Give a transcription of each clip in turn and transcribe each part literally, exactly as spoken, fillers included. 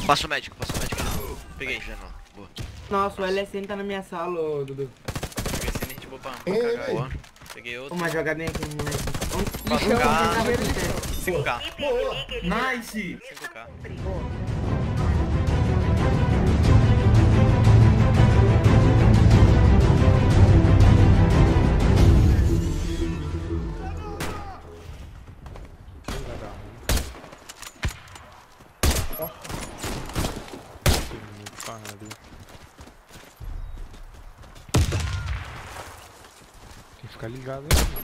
Passa o médico, passa o médico. Peguei. Boa. Nossa, o L S N tá na minha sala, ô Dudu. Peguei esse gente boa pra cagar. Boa. Peguei outro. Uma jogadinha aqui, moleque. quatro K. cinco K. Nice! cinco K. Tem que ficar ligado aí.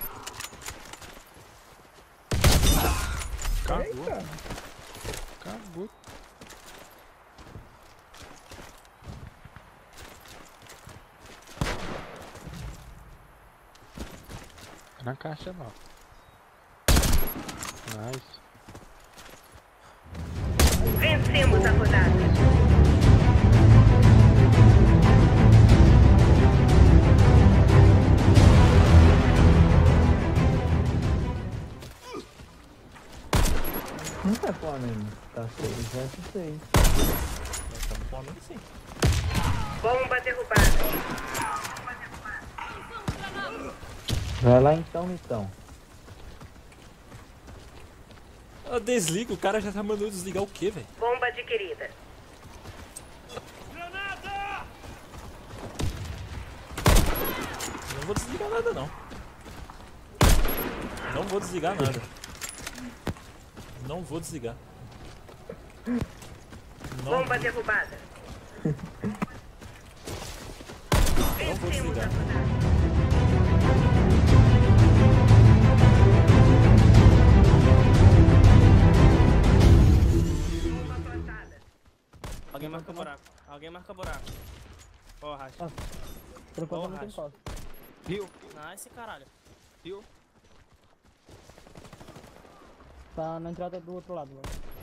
Cagou. Cagou. Na caixa lá. Nice. Vencemos a rodada. Não tá Flamengo, tá seis versus seis. Tá no Flamengo sim. Bomba derrubada. Vai lá então, então. Ah, desliga, o cara já tá mandando desligar o quê, velho? Bomba adquirida. Não vou desligar nada, não. Não vou desligar nada. Não vou desligar. Não, Bomba derrubada. não vou desligar. Alguém marca buraco. Alguém marca buraco. Ó, racha. Ah, por enquanto Boa, não tem racha. costa. Rio. Nice, caralho. Rio. Tá na entrada do outro lado, mano.